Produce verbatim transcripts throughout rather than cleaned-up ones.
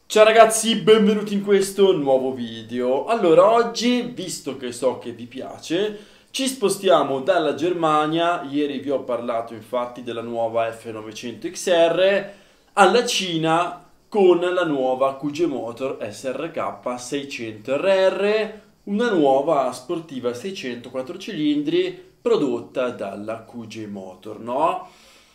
Ciao ragazzi, benvenuti in questo nuovo video. Allora, oggi, visto che so che vi piace, ci spostiamo dalla Germania. Ieri vi ho parlato infatti della nuova F novecento X R, alla Cina con la nuova Q G Motor S R K seicento R R, una nuova sportiva seicento quattro cilindri prodotta dalla Q G Motor, no?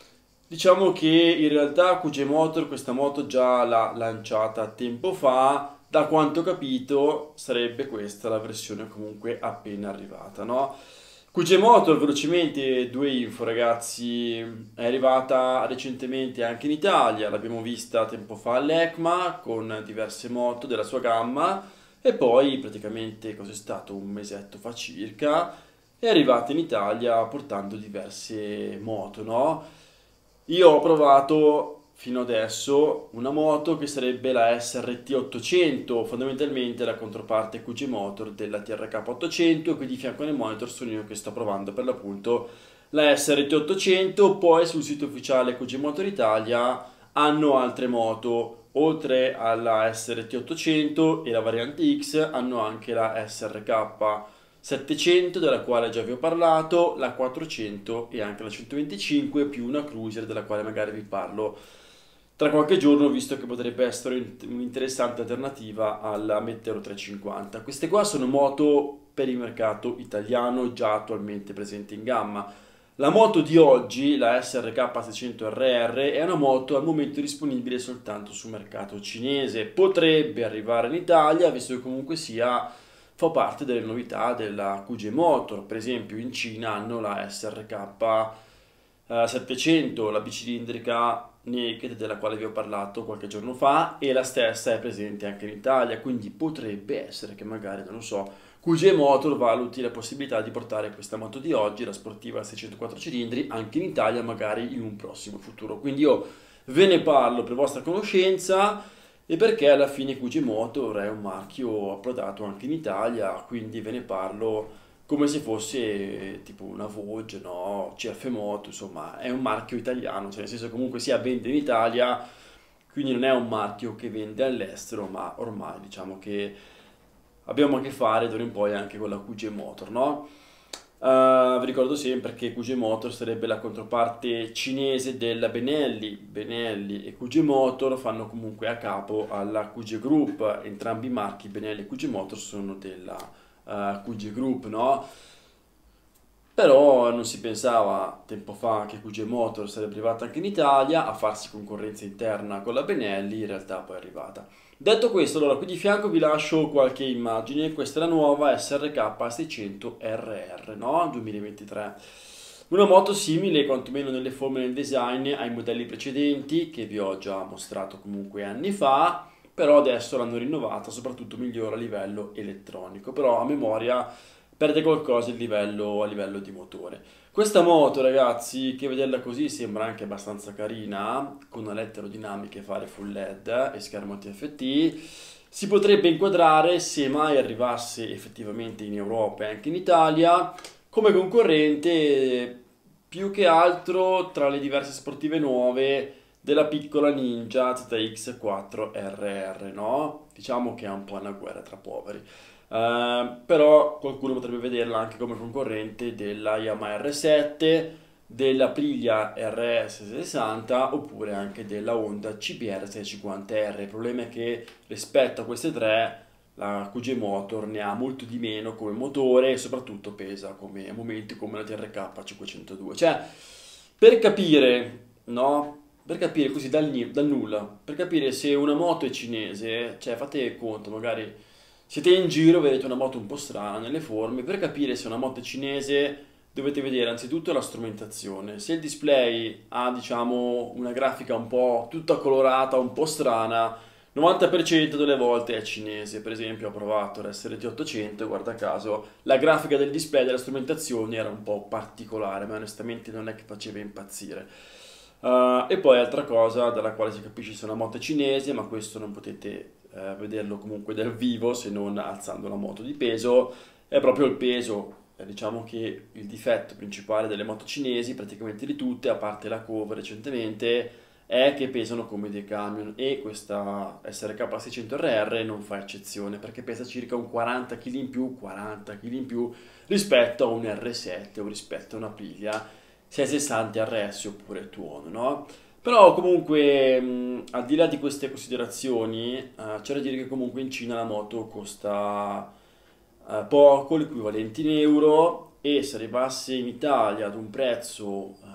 Diciamo che in realtà Q G Motor questa moto già l'ha lanciata tempo fa, da quanto ho capito sarebbe questa la versione comunque appena arrivata, no? Q G Motor, velocemente due info ragazzi, è arrivata recentemente anche in Italia, l'abbiamo vista tempo fa all'ECMA con diverse moto della sua gamma e poi praticamente cos'è stato un mesetto fa circa è arrivata in Italia portando diverse moto, no? Io ho provato fino adesso una moto che sarebbe la S R T ottocento, fondamentalmente la controparte Q G Motor della T R K ottocento, e qui di fianco nel monitor sono io che sto provando per l'appunto la S R T ottocento. Poi sul sito ufficiale Q G Motor Italia hanno altre moto, oltre alla S R T ottocento e la variante X hanno anche la S R K settecento, della quale già vi ho parlato, la quattrocento e anche la centoventicinque, più una cruiser della quale magari vi parlo tra qualche giorno, visto che potrebbe essere un'interessante alternativa alla Meteor trecentocinquanta. Queste qua sono moto per il mercato italiano già attualmente presenti in gamma. La moto di oggi, la S R K seicento R R, è una moto al momento disponibile soltanto sul mercato cinese. Potrebbe arrivare in Italia, visto che comunque sia fa parte delle novità della Q G Motor. Per esempio in Cina hanno la S R K eh, settecento, la bicilindrica naked della quale vi ho parlato qualche giorno fa, e la stessa è presente anche in Italia, quindi potrebbe essere che magari, non lo so, Q G Motor valuti la possibilità di portare questa moto di oggi, la sportiva seicento quattro cilindri, anche in Italia magari in un prossimo futuro. Quindi io ve ne parlo per vostra conoscenza, e perché alla fine Q G Motor è un marchio approdato anche in Italia, quindi ve ne parlo come se fosse tipo una Vogue, no? C F Moto, insomma, è un marchio italiano, cioè nel senso che comunque sia vende in Italia, quindi non è un marchio che vende all'estero, ma ormai diciamo che abbiamo a che fare d'ora in poi anche con la Q G Motor, no? Uh, vi ricordo sempre che Q G Motor sarebbe la controparte cinese della Benelli. Benelli e Q G Motor fanno comunque a capo alla Q G Group. Entrambi i marchi Benelli e Q G Motor sono della uh, Q G Group, no? Però non si pensava tempo fa che Q G Motor sarebbe arrivata anche in Italia a farsi concorrenza interna con la Benelli, in realtà poi è arrivata. Detto questo, allora qui di fianco vi lascio qualche immagine. Questa è la nuova S R K seicento R R, no? duemilaventitré. Una moto simile, quantomeno nelle forme e nel design, ai modelli precedenti che vi ho già mostrato comunque anni fa, però adesso l'hanno rinnovata, soprattutto migliora a livello elettronico, però a memoria perde qualcosa a livello, a livello di motore. Questa moto, ragazzi, che vederla così sembra anche abbastanza carina, con alette aerodinamiche fare full L E D e schermo T F T, si potrebbe inquadrare, se mai arrivasse effettivamente in Europa e anche in Italia, come concorrente più che altro tra le diverse sportive nuove della piccola Ninja Z X quattro R R, no? Diciamo che è un po' una guerra tra poveri. Uh, però qualcuno potrebbe vederla anche come concorrente della Yamaha R sette, della Aprilia R S sessanta oppure anche della Honda C B R seicentocinquanta R. Il problema è che rispetto a queste tre la Q G Motor ne ha molto di meno come motore e soprattutto pesa come, a momenti come la T R K cinquecentodue. Cioè, per capire, no? Per capire così dal, dal nulla, per capire se una moto è cinese, cioè fate conto, magari siete in giro, vedete una moto un po' strana nelle forme. Per capire se una moto è cinese dovete vedere anzitutto la strumentazione. Se il display ha, diciamo, una grafica un po' tutta colorata, un po' strana, novanta per cento delle volte è cinese. Per esempio ho provato l'S R T ottocento e guarda caso la grafica del display della strumentazione era un po' particolare, ma onestamente non è che faceva impazzire. Uh, e poi altra cosa dalla quale si capisce se una moto è cinese, ma questo non potete eh, vederlo comunque dal vivo se non alzando la moto di peso, è proprio il peso. Eh, diciamo che il difetto principale delle moto cinesi, praticamente di tutte, a parte la Cove recentemente, è che pesano come dei camion e questa S R K seicento R R non fa eccezione perché pesa circa un quaranta chili in più, quaranta chili in più rispetto a un R sette o rispetto a una Aprilia seicentosessanta R S oppure Tuono, no? Però comunque, mh, al di là di queste considerazioni, eh, c'è da dire che comunque in Cina la moto costa eh, poco, l'equivalente in euro, e se arrivasse in Italia ad un prezzo eh,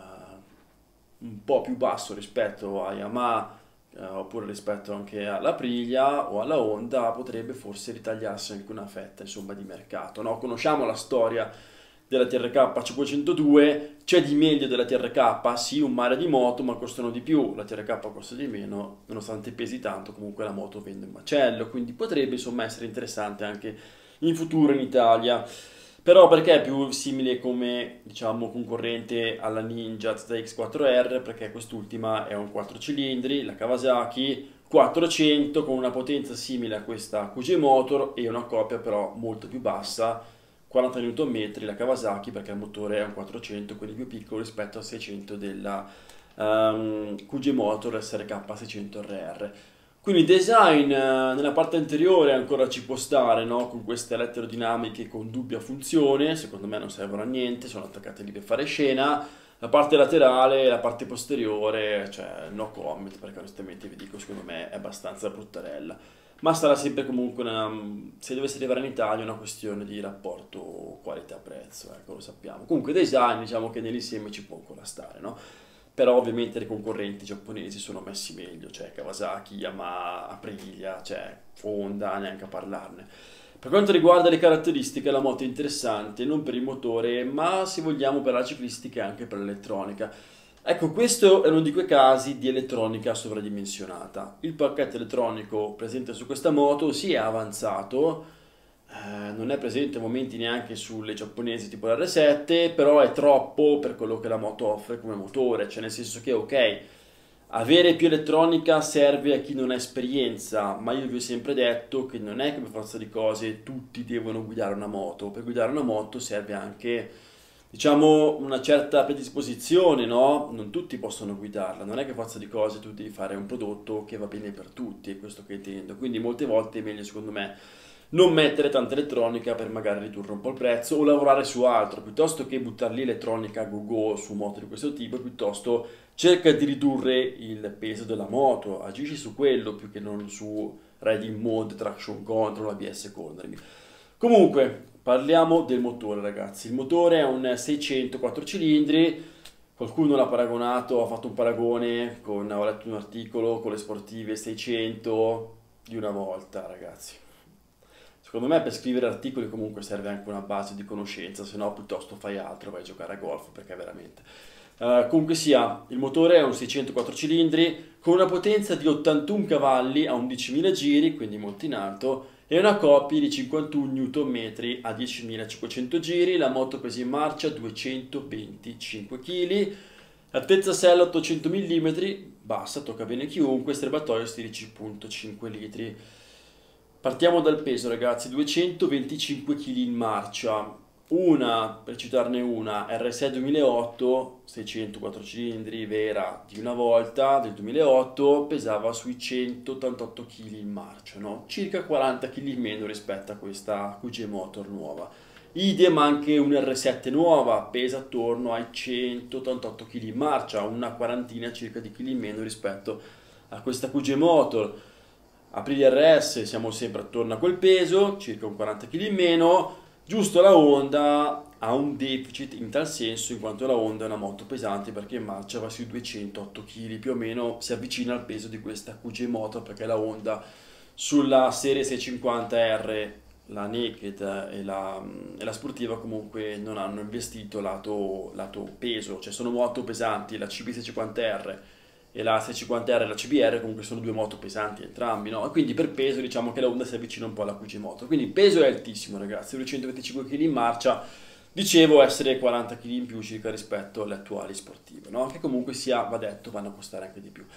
un po' più basso rispetto a Yamaha eh, oppure rispetto anche alla Aprilia o alla Honda, potrebbe forse ritagliarsi anche una fetta, insomma, di mercato, no? Conosciamo la storia della T R K cinquecentodue, c'è di meglio della T R K, sì, un mare di moto, ma costano di più, la T R K costa di meno, nonostante pesi tanto, comunque la moto vende un macello, quindi potrebbe insomma essere interessante anche in futuro in Italia. Però perché è più simile come, diciamo, concorrente alla Ninja Z X quattro R? Perché quest'ultima è un quattro cilindri, la Kawasaki quattrocento con una potenza simile a questa Q J Motor e una copia però molto più bassa, quaranta newton metri la Kawasaki, perché il motore è un quattrocento, quindi più piccolo rispetto al seicento della um, Q J Motor S R K seicento R R. Quindi design eh, nella parte anteriore ancora ci può stare, no? Con queste elettrodinamiche con dubbia funzione, secondo me non servono a niente, sono attaccate lì per fare scena. La parte laterale, la parte posteriore, cioè no comment, perché onestamente vi dico, secondo me è abbastanza bruttarella. Ma sarà sempre comunque, una, se dovesse arrivare in Italia, una questione di rapporto qualità-prezzo, ecco, lo sappiamo. Comunque design, diciamo che nell'insieme ci può ancora stare, no? Però ovviamente i concorrenti giapponesi sono messi meglio, cioè Kawasaki, Yamaha, Aprilia, cioè Honda, neanche a parlarne. Per quanto riguarda le caratteristiche, la moto è interessante, non per il motore, ma se vogliamo per la ciclistica e anche per l'elettronica. Ecco, questo è uno di quei casi di elettronica sovradimensionata. Il pacchetto elettronico presente su questa moto si è avanzato, eh, non è presente a momenti neanche sulle giapponesi tipo l'R sette, però è troppo per quello che la moto offre come motore, cioè nel senso che ok, avere più elettronica serve a chi non ha esperienza, ma io vi ho sempre detto che non è che per forza di cose tutti devono guidare una moto. Per guidare una moto serve anche, diciamo, una certa predisposizione, no? Non tutti possono guidarla, non è che per forza di cose tu devi fare un prodotto che va bene per tutti, è questo che intendo. Quindi molte volte è meglio, secondo me, non mettere tanta elettronica per magari ridurre un po' il prezzo o lavorare su altro, piuttosto che buttar lì elettronica a go-go su moto di questo tipo, piuttosto cerca di ridurre il peso della moto, agisci su quello più che non su riding mode, traction control, A B S cornering. Comunque, parliamo del motore, ragazzi. Il motore è un seicento quattro cilindri, qualcuno l'ha paragonato, ha fatto un paragone con, ho letto un articolo con le sportive seicento di una volta, ragazzi. Secondo me per scrivere articoli comunque serve anche una base di conoscenza, se no piuttosto fai altro, vai a giocare a golf, perché veramente... Uh, comunque sia, il motore è un seicento quattro cilindri con una potenza di ottantuno cavalli a undicimila giri, quindi molto in alto, e una coppia di cinquantuno newton metri a diecimilacinquecento giri. La moto pesa in marcia duecentoventicinque chili, altezza sella ottocento millimetri, bassa, tocca bene chiunque, serbatoio sedici virgola cinque litri. Partiamo dal peso, ragazzi, duecentoventicinque chili in marcia. Una, per citarne una, R sei duemilaotto, seicento quattro cilindri, vera di una volta, del duemilaotto, pesava sui centottantotto chili in marcia, no? Circa quaranta chili in meno rispetto a questa Q J Motor nuova. Idem anche un R sette nuova, pesa attorno ai centottantotto chili in marcia, una quarantina circa di chili in meno rispetto a questa Q J Motor. Aprilia R S siamo sempre attorno a quel peso, circa un quaranta chili in meno. Giusto, la Honda ha un deficit in tal senso, in quanto la Honda è una moto pesante, perché in marcia va sui duecentootto chili, più o meno si avvicina al peso di questa Q J Motor, perché la Honda sulla serie seicentocinquanta R, la Naked e la, e la sportiva comunque non hanno investito lato, lato peso, cioè sono moto pesanti, la C B seicentocinquanta R e la seicentocinquanta R e la C B R comunque sono due moto pesanti entrambi, no? E quindi per peso diciamo che la Honda si avvicina un po' alla Q J Moto, quindi il peso è altissimo, ragazzi, duecentoventicinque chili in marcia, dicevo essere quaranta chili in più circa rispetto alle attuali sportive, no? Che comunque sia, va detto, vanno a costare anche di più.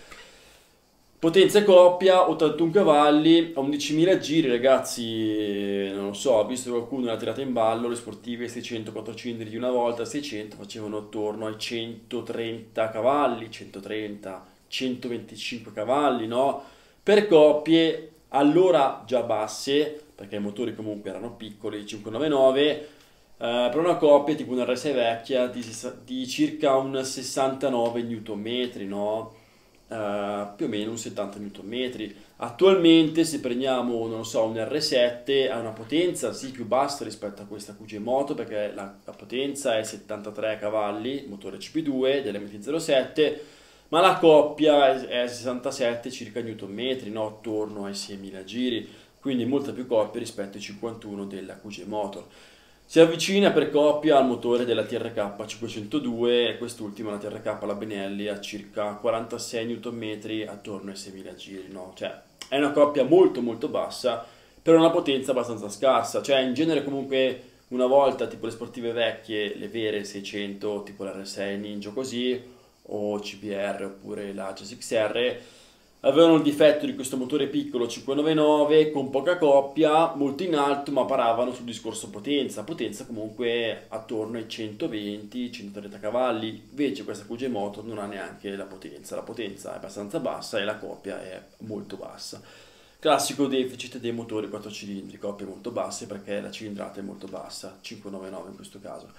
Potenza coppia, ottantuno cavalli, a undicimila giri, ragazzi, non lo so, ho visto che qualcuno l'ha tirata in ballo, le sportive seicento quattro cilindri di una volta, seicento facevano attorno ai centotrenta cavalli, centotrenta, centoventicinque cavalli, no? Per coppie allora già basse, perché i motori comunque erano piccoli, cinquecentonovantanove, eh, per una coppia tipo una R sei vecchia di, di circa un sessantanove newton metri, no? Eh, più o meno un settanta newton metri. Attualmente se prendiamo, non lo so, un R sette ha una potenza sì più bassa rispetto a questa Q J Moto, perché la, la potenza è settantatré cavalli, motore C P due dell'M T zero sette, ma la coppia è, è sessantasette circa newton metri, no? Attorno ai seimila giri, quindi molta più coppia rispetto ai cinquantuno della Q J Motor. Si avvicina per coppia al motore della T R K cinquecentodue, e quest'ultima, la T R K, la Benelli, ha circa quarantasei newton metri attorno ai seimila giri, no? Cioè, è una coppia molto molto bassa per una potenza abbastanza scarsa, cioè in genere comunque una volta tipo le sportive vecchie, le vere seicento, tipo la R sei Ninja così, o C B R oppure la Jazz X R, avevano il difetto di questo motore piccolo cinquecentonovantanove con poca coppia, molto in alto, ma paravano sul discorso potenza, potenza comunque attorno ai centoventi centotrenta cavalli, invece questa Q J Motor non ha neanche la potenza, la potenza è abbastanza bassa e la coppia è molto bassa. Classico deficit dei motori quattro cilindri, coppie molto basse perché la cilindrata è molto bassa, cinquecentonovantanove in questo caso.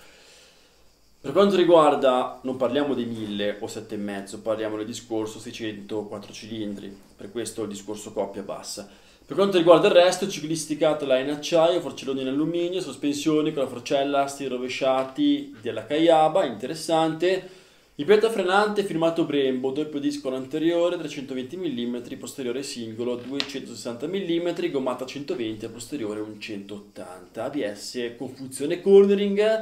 Per quanto riguarda, non parliamo dei mille o sette virgola cinque, parliamo del discorso seicento quattro cilindri, per questo il discorso coppia bassa. Per quanto riguarda il resto, ciclisticata in acciaio, forcelloni in alluminio, sospensioni con la forcella, asti rovesciati della Kayaba, interessante. Impianto frenante firmato Brembo, doppio disco anteriore, trecentoventi millimetri, posteriore singolo, duecentosessanta millimetri, gommata centoventi, a posteriore un centottanta, A B S con funzione cornering.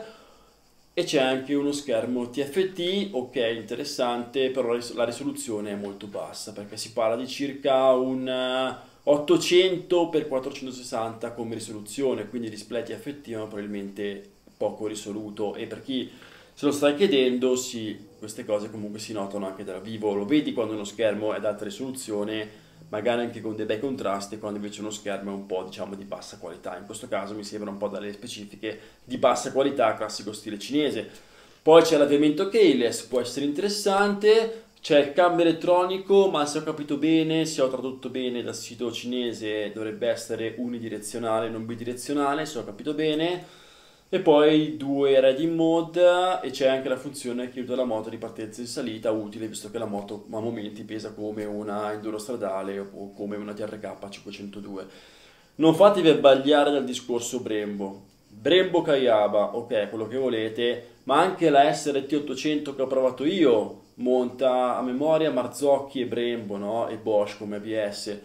E c'è anche uno schermo T F T, ok, interessante, però la risoluzione è molto bassa, perché si parla di circa un ottocento per quattrocentosessanta come risoluzione, quindi display T F T ma probabilmente poco risoluto, e per chi se lo stai chiedendo, sì, queste cose comunque si notano anche dal vivo, lo vedi quando uno schermo è ad alta risoluzione, magari anche con dei bei contrasti, quando invece uno schermo è un po', diciamo, di bassa qualità. In questo caso mi sembra un po' dalle specifiche di bassa qualità, classico stile cinese. Poi c'è l'avviamento keyless, può essere interessante, c'è il cambio elettronico, ma se ho capito bene, se ho tradotto bene dal sito cinese, dovrebbe essere unidirezionale, non bidirezionale, se ho capito bene. E poi due riding mode, e c'è anche la funzione che aiuta la moto di partenza in salita, utile visto che la moto a momenti pesa come una enduro stradale o come una T R K cinquecentodue. Non fatevi abbagliare dal discorso Brembo. Brembo Kayaba, ok, quello che volete, ma anche la S R T ottocento che ho provato io monta a memoria Marzocchi e Brembo, no? E Bosch come A B S.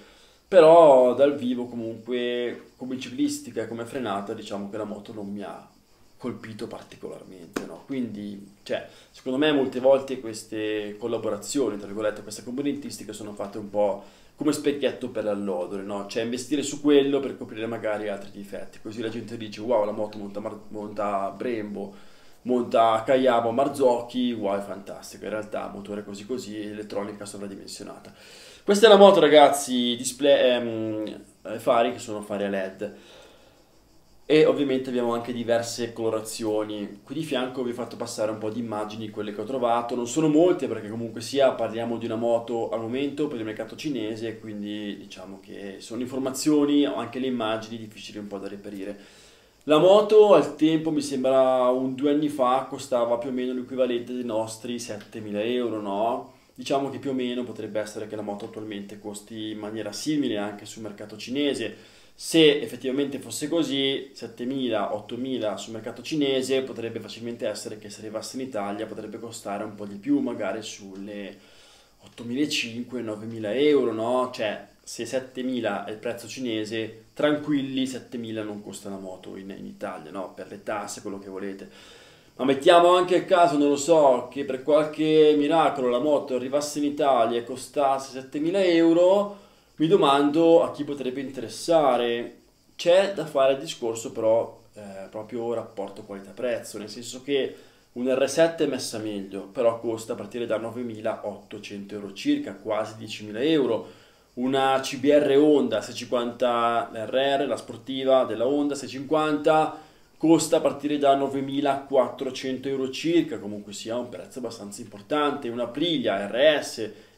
Però dal vivo comunque come ciclistica e come frenata diciamo che la moto non mi ha colpito particolarmente, no? Quindi, cioè, secondo me molte volte queste collaborazioni, tra virgolette, queste componentistiche sono fatte un po' come specchietto per l'allodole, no? Cioè investire su quello per coprire magari altri difetti, così la gente dice wow, la moto monta, Mar monta Brembo, monta Kayaba, Marzocchi, wow, è fantastico, in realtà motore così così, elettronica sovradimensionata. Questa è la moto, ragazzi, display, ehm, fari che sono fari a L E D, e ovviamente abbiamo anche diverse colorazioni. Qui di fianco vi ho fatto passare un po' di immagini, quelle che ho trovato, non sono molte perché comunque sia parliamo di una moto al momento per il mercato cinese, quindi diciamo che sono informazioni o anche le immagini difficili un po' da reperire. La moto al tempo, mi sembra un due anni fa, costava più o meno l'equivalente dei nostri settemila euro, no? Diciamo che più o meno potrebbe essere che la moto attualmente costi in maniera simile anche sul mercato cinese. Se effettivamente fosse così, settemila ottomila sul mercato cinese, potrebbe facilmente essere che se arrivasse in Italia potrebbe costare un po' di più, magari sulle ottomilacinquecento novemila euro, no? Cioè, se settemila è il prezzo cinese, tranquilli, settemila non costa la moto in, in Italia, no? Per le tasse, quello che volete. Ma mettiamo anche il caso, non lo so, che per qualche miracolo la moto arrivasse in Italia e costasse settemila euro, mi domando a chi potrebbe interessare. C'è da fare il discorso però eh, proprio rapporto qualità-prezzo, nel senso che un R sette è messa meglio, però costa a partire da novemilaottocento euro circa, quasi diecimila euro. Una C B R Honda seicentocinquanta R R, la sportiva della Honda seicentocinquanta, costa a partire da novemilaquattrocento euro circa, comunque sia un prezzo abbastanza importante. Una Aprilia R S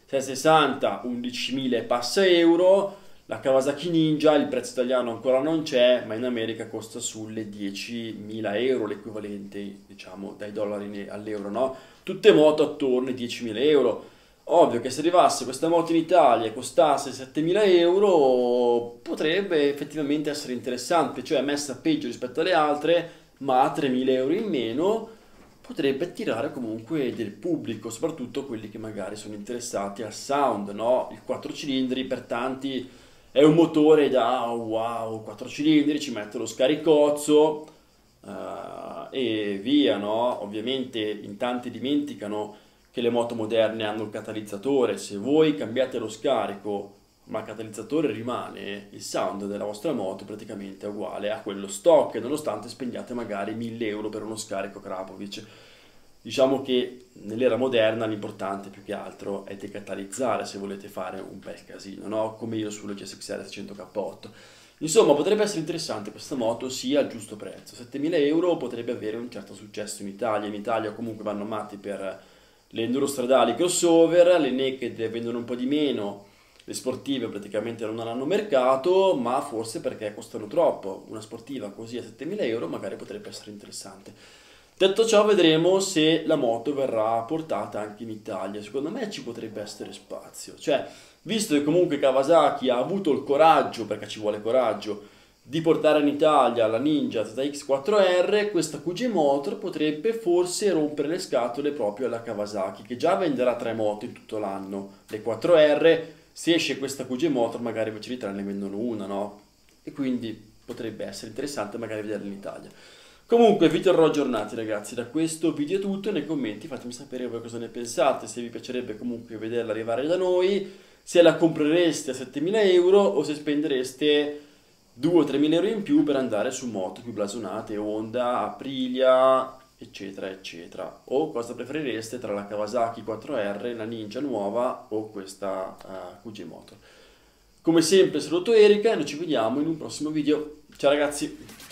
seicentosessanta undicimila e passa euro. La Kawasaki Ninja, il prezzo italiano ancora non c'è, ma in America costa sulle diecimila euro, l'equivalente, diciamo, dai dollari all'euro, no? Tutte moto attorno ai diecimila euro. Ovvio che se arrivasse questa moto in Italia e costasse settemila euro, potrebbe effettivamente essere interessante, cioè messa peggio rispetto alle altre, ma a tremila euro in meno potrebbe attirare comunque del pubblico, soprattutto quelli che magari sono interessati al sound, no? Il quattro cilindri per tanti è un motore da oh, wow, quattro cilindri, ci metto lo scaricozzo uh, e via, no? Ovviamente in tanti dimenticano che le moto moderne hanno il catalizzatore. Se voi cambiate lo scarico ma il catalizzatore rimane, il sound della vostra moto praticamente è uguale a quello stock, nonostante spendiate magari mille euro per uno scarico Krapovic. Diciamo che nell'era moderna l'importante più che altro è decatalizzare se volete fare un bel casino, no? Come io sulla G S X R seicento K otto. Insomma, potrebbe essere interessante questa moto sia al giusto prezzo. settemila euro potrebbe avere un certo successo in Italia. In Italia comunque vanno matti per le enduro stradali crossover, le naked vendono un po' di meno, le sportive praticamente non hanno mercato, ma forse perché costano troppo. Una sportiva così a settemila euro magari potrebbe essere interessante. Detto ciò, vedremo se la moto verrà portata anche in Italia. Secondo me ci potrebbe essere spazio. Cioè, visto che comunque Kawasaki ha avuto il coraggio, perché ci vuole coraggio, di portare in Italia la Ninja Z X quattro R, questa Q G Motor potrebbe forse rompere le scatole proprio alla Kawasaki, che già venderà tre moto in tutto l'anno, le quattro R. Se esce questa Q G Motor magari invece di tre ne vendono una, no? E quindi potrebbe essere interessante magari vederla in Italia. Comunque vi terrò aggiornati ragazzi, da questo video è tutto, nei commenti fatemi sapere voi cosa ne pensate, se vi piacerebbe comunque vederla arrivare da noi, se la comprereste a settemila euro o se spendereste due o tremila euro in più per andare su moto più blasonate, Honda, Aprilia, eccetera eccetera, o cosa preferireste tra la Kawasaki quattro R, la Ninja nuova o questa uh, Q G Motor. Come sempre saluto Erika e noi ci vediamo in un prossimo video, ciao ragazzi!